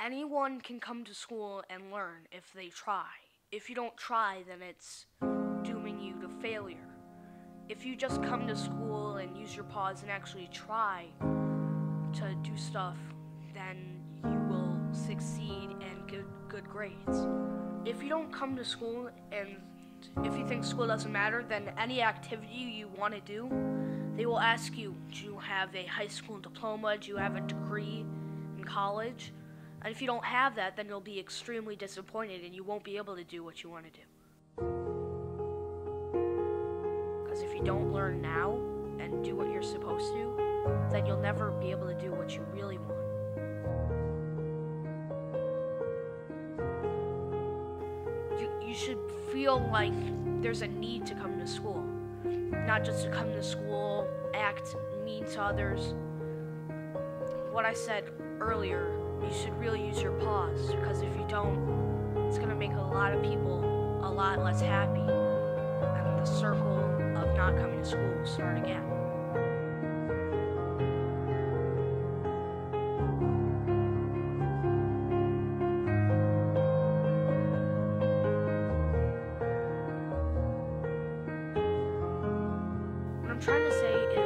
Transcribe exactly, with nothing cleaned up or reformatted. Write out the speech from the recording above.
anyone can come to school and learn if they try. If you don't try, then it's dooming you to failure. If you just come to school and use your paws and actually try to do stuff, then you will succeed and get good grades. If you don't come to school and if you think school doesn't matter, then any activity you want to do, they will ask you, do you have a high school diploma? Do you have a degree in college? And if you don't have that, then you'll be extremely disappointed and you won't be able to do what you want to do. Because if you don't learn now and do what you're supposed to, then you'll never be able to do what you really want. You, you should feel like there's a need to come to school. Not just to come to school, act mean to others. What I said earlier, you should really use your paws, because if you don't, it's going to make a lot of people a lot less happy, and the circle of not coming to school will start again. What I'm trying to say is